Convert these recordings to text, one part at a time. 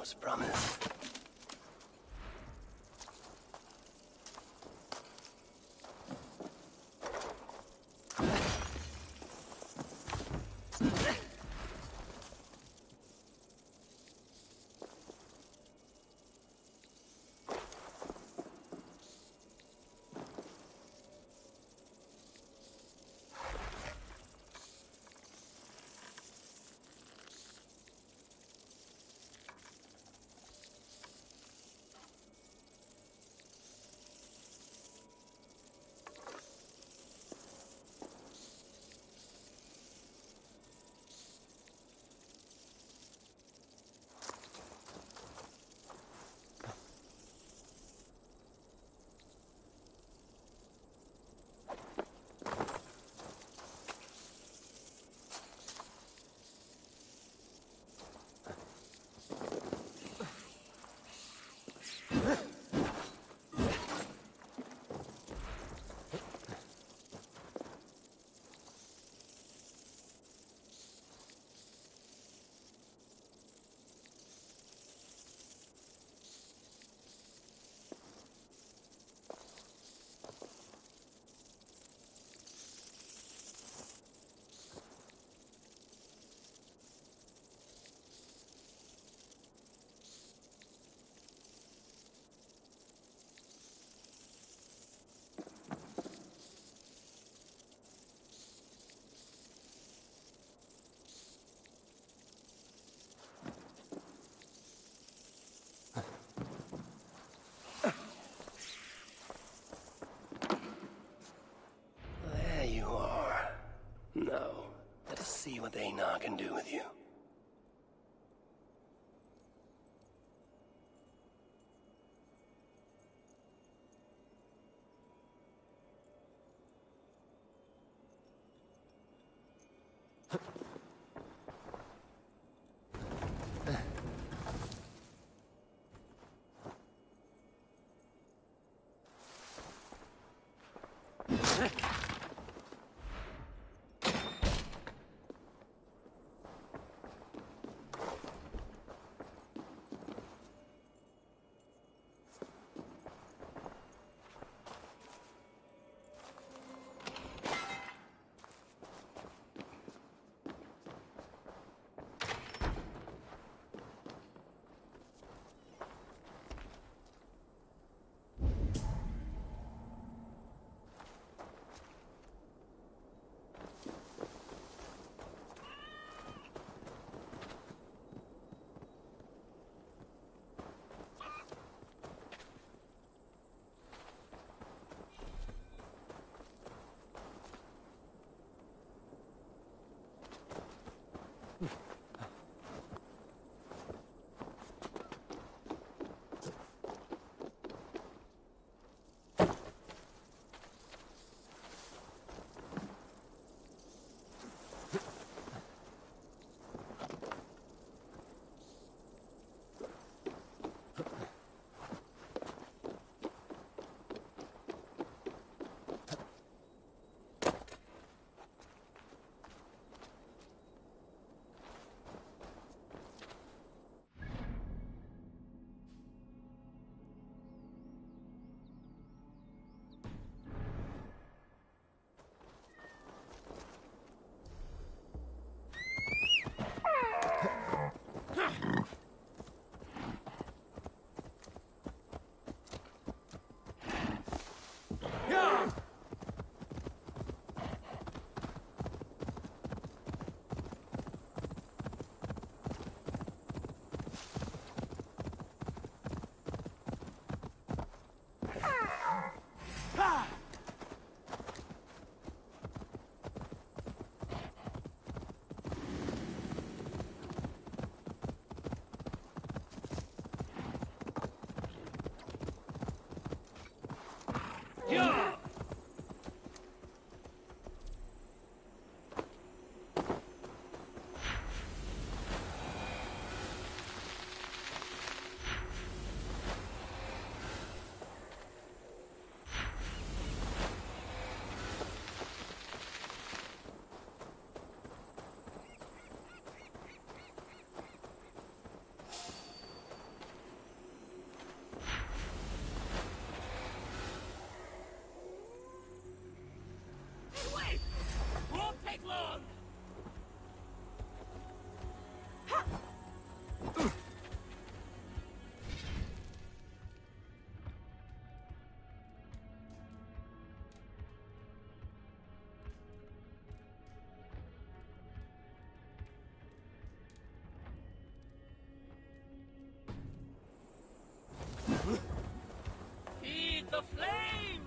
close, promise. There you are. Now, let us see what Einar can do with you. flame!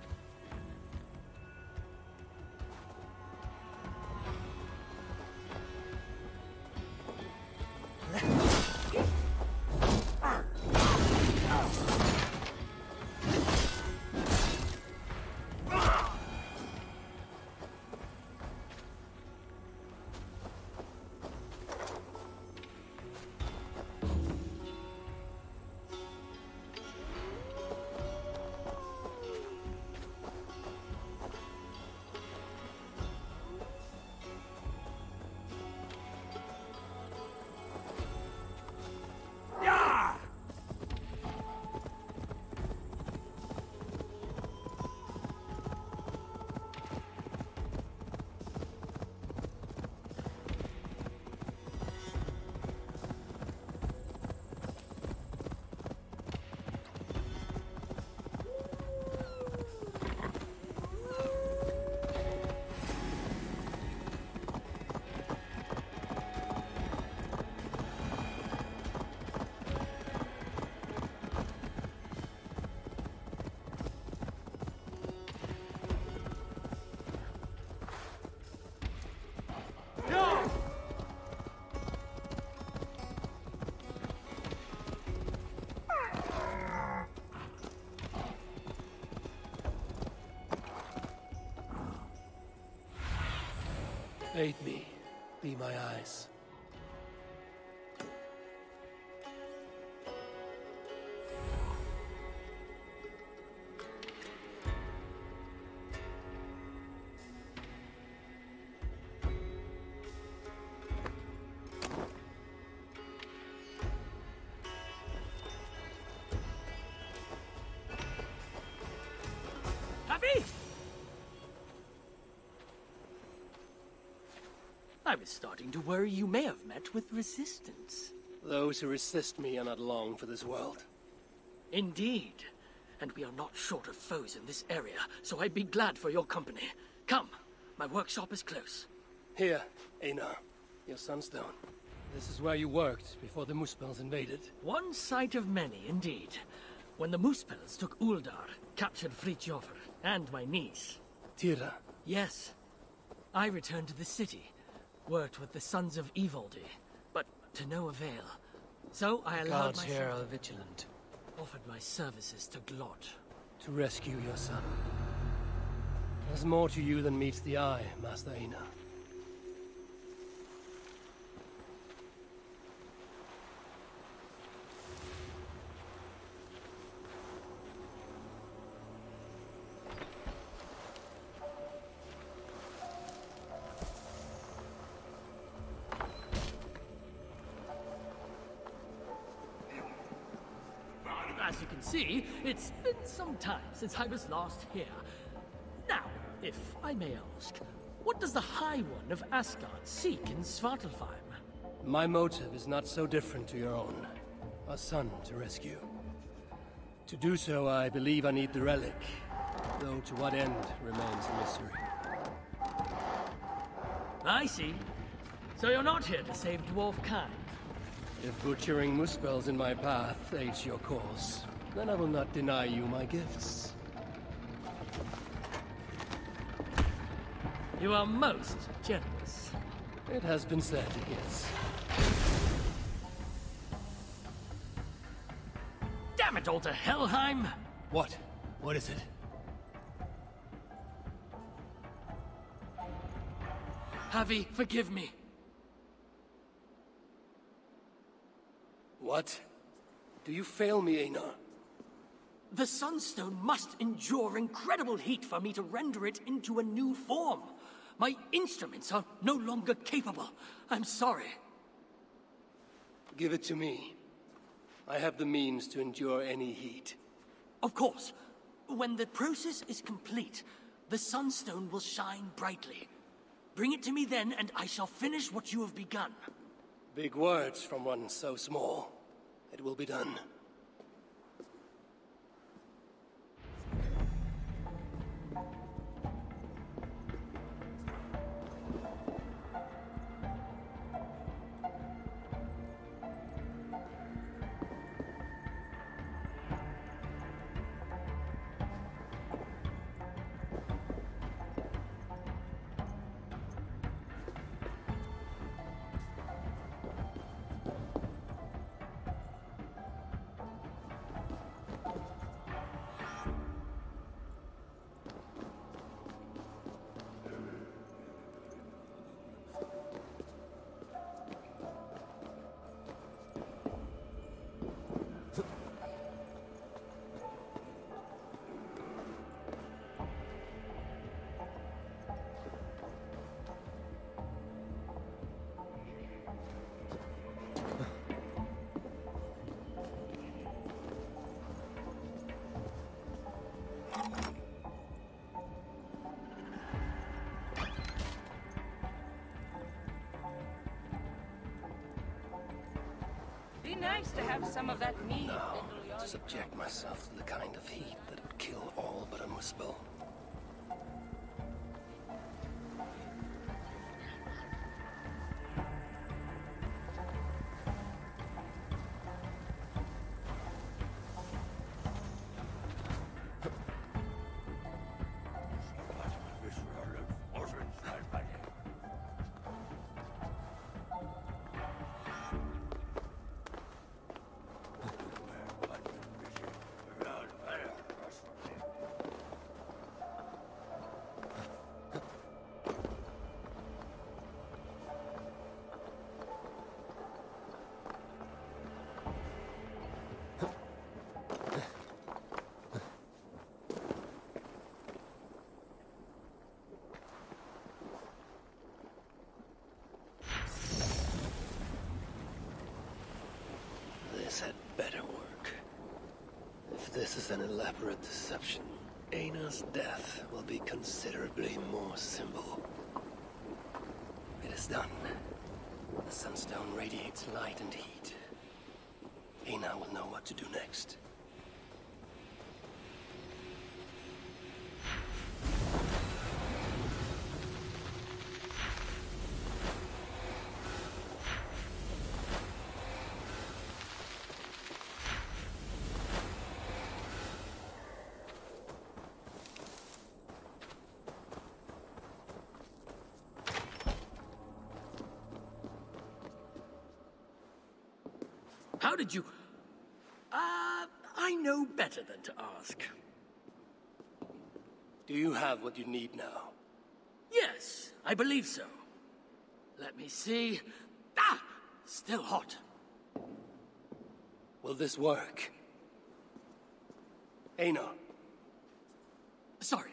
Aid me. Be my eyes. Happy? I was starting to worry you may have met with resistance. Those who resist me are not long for this world. Indeed. And we are not short of foes in this area, so I'd be glad for your company. Come, my workshop is close. Here, Einar, your sunstone. This is where you worked before the Muspels invaded. One sight of many, indeed. When the Muspels took Uldar, captured Fridtjofr, and my niece. Tira. Yes. I returned to the city, worked with the Sons of Evaldi, but to no avail. So I allowed Guards myself... here are vigilant. Offered my services to Glot. To rescue your son. There's more to you than meets the eye, Master Einar. As you can see, it's been some time since I was last here. Now, if I may ask, what does the High One of Asgard seek in Svartalfheim? My motive is not so different to your own. A son to rescue. To do so, I believe I need the relic, though to what end remains a mystery. I see. So you're not here to save dwarf kind. If butchering Muspels in my path aids your cause, then I will not deny you my gifts. You are most generous. It has been said, yes. Damn it all to Helheim! What? What is it? Havi, forgive me. What? Do you fail me, Einar? The Sunstone must endure incredible heat for me to render it into a new form. My instruments are no longer capable. I'm sorry. Give it to me. I have the means to endure any heat. Of course. When the process is complete, the Sunstone will shine brightly. Bring it to me then, and I shall finish what you have begun. Big words from one so small. It will be done. nice to have some of that mead. To subject myself to the kind of heat that would kill all but Unwhistle. This had better work. If this is an elaborate deception, Aina's death will be considerably more simple. It is done. The Sunstone radiates light and heat. Aina will know what to do next. How did you... I know better than to ask. Do you have what you need now? Yes, I believe so. Let me see... Still hot. Will this work? Aina. Sorry.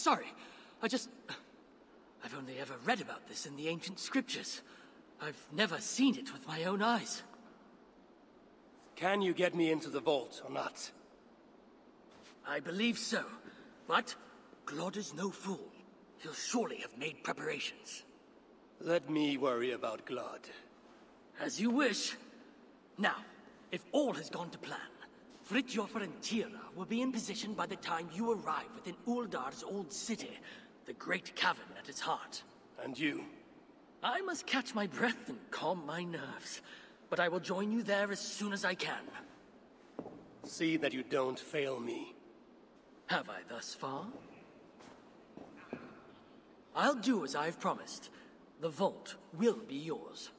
I've only ever read about this in the ancient scriptures. I've never seen it with my own eyes. Can you get me into the vault or not? I believe so, but Glod is no fool. He'll surely have made preparations. Let me worry about Glod. As you wish. Now, if all has gone to plan, Fridtjof and Tira will be in position by the time you arrive within Uldar's old city, the great cavern at its heart. And you? I must catch my breath and calm my nerves, but I will join you there as soon as I can. See that you don't fail me. Have I thus far? I'll do as I've promised. The vault will be yours.